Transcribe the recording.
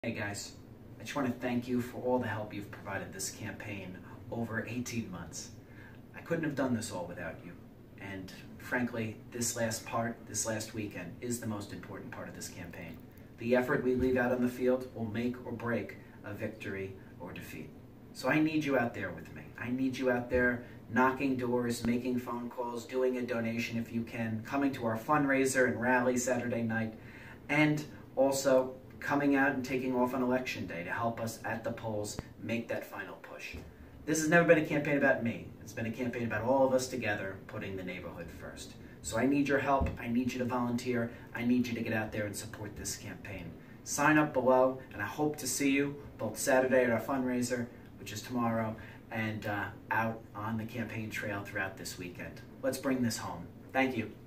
Hey guys, I just want to thank you for all the help you've provided this campaign over 18 months. I couldn't have done this all without you. And frankly, this last weekend, is the most important part of this campaign. The effort we leave out on the field will make or break a victory or defeat. So I need you out there with me. I need you out there knocking doors, making phone calls, doing a donation if you can, coming to our fundraiser and rally Saturday night, and also coming out and taking off on election day to help us at the polls make that final push. This has never been a campaign about me. It's been a campaign about all of us together putting the neighborhood first. So I need your help. I need you to volunteer. I need you to get out there and support this campaign. Sign up below, and I hope to see you both Saturday at our fundraiser, which is tomorrow, and out on the campaign trail throughout this weekend. Let's bring this home. Thank you.